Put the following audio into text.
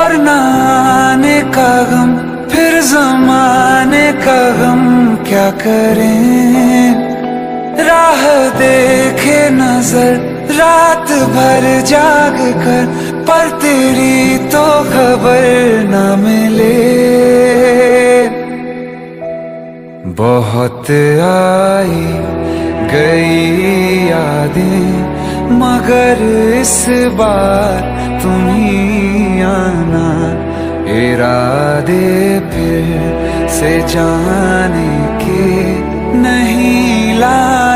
और न आने का गम, फिर ज़माने का गम क्या करें। राह देखे नजर रात भर जाग कर, पर तेरी तो खबर न मिले। बहुत आई गई यादें, मगर इस बार तुम ही आना। इरादे फिर से जाने के नहीं ला